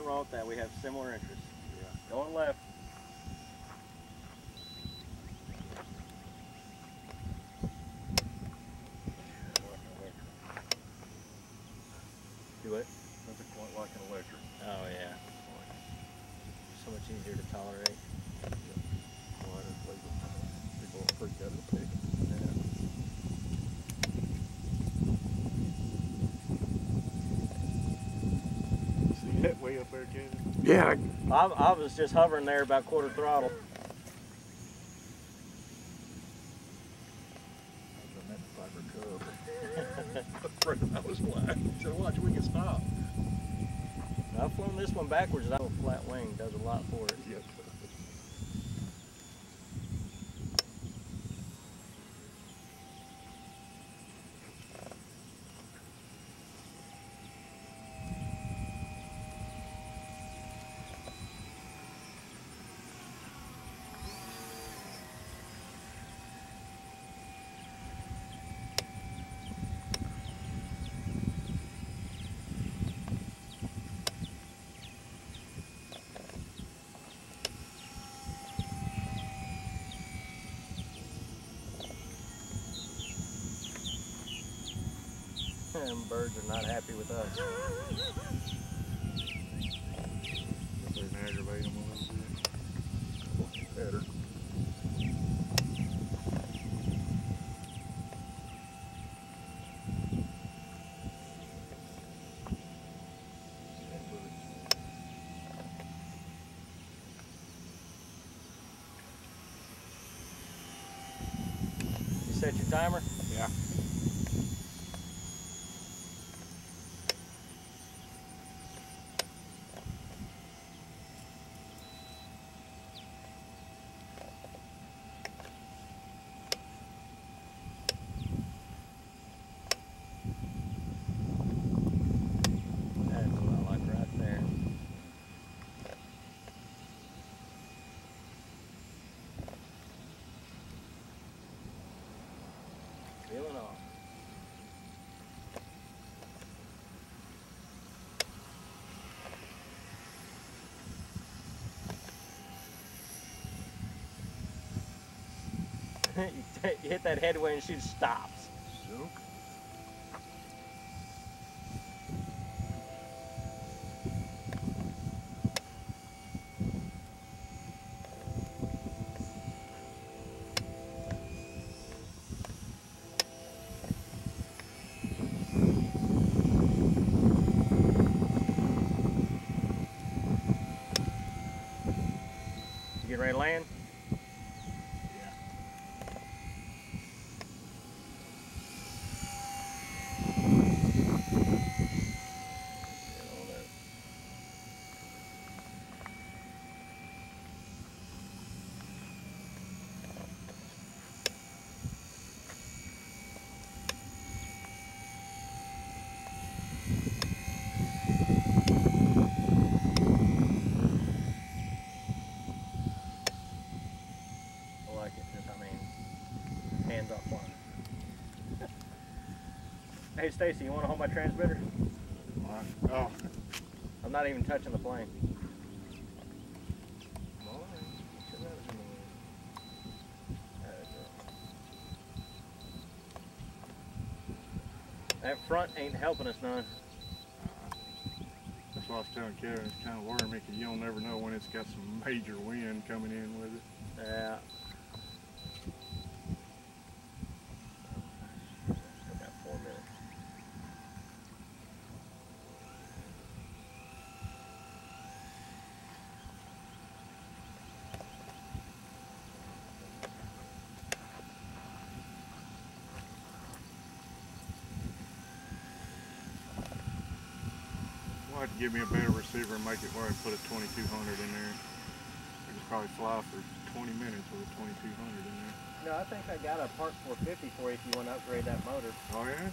nothing wrong with that. We have similar interests. Yeah. Going left. Do it. Nothing quite like an electric. Oh yeah. So much easier to tolerate. Quieter, people will freak out of the pick. See that way up there, Kevin? Yeah. I was just hovering there about quarter throttle. I was glad. So watch, we can stop. I've flown this one backwards. That little flat wing does a lot for it. Yep. Them birds are not happy with us. They're gonna aggravate them a little bit. Better. You set your timer? Yeah. That's what I like right there. Feeling off. You hit that headway and she stops. So. You get ready to land? I like it. Just, I mean, hands off flying. Hey Stacy, you want to hold my transmitter? Oh. I'm not even touching the plane. That front ain't helping us none. That's what I was telling Kevin. It's kind of worrying me because you don't never know when it's got some major wind coming in with it. Yeah. Still got 4 minutes. We'll have to give me a better receiver and make it where I can put a 2200 in there. I could probably fly for 20 minutes with a 2200 in there. No, I think I got a Part 450 for you if you want to upgrade that motor. Oh yeah?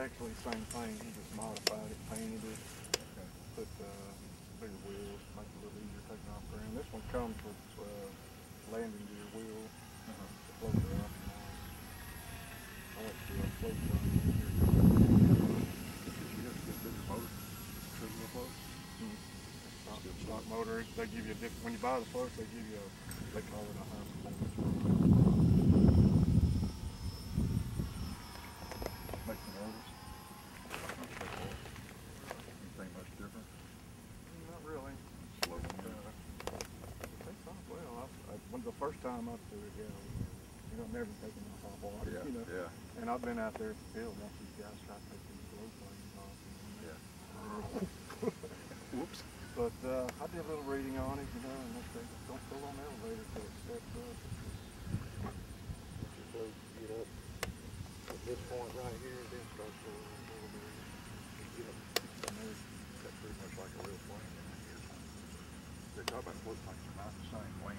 actually the same thing. He just modified it, painted it, put bigger wheels, make it a little easier taking off ground. This one comes with landing gear wheels to float it up. I went to a float run here. You have to get bigger motor, triple floats. Stock motor. They give you a different. When you buy the floats, they give you they call it a high performance. Make the nervous. Anything much different? Not really. Slow down. Well, when the first time up to it, never taking off hot water. Yeah, yeah. And I've been out there at the field once these guys try to take these slow planes off. Yeah. Whoops. But I did a little reading on it, and they say don't pull on the elevator till it steps up. Once your float get up at this point right here, then start pulling on the elevator. That's pretty much like a real plane. They talk about float planes are not the same.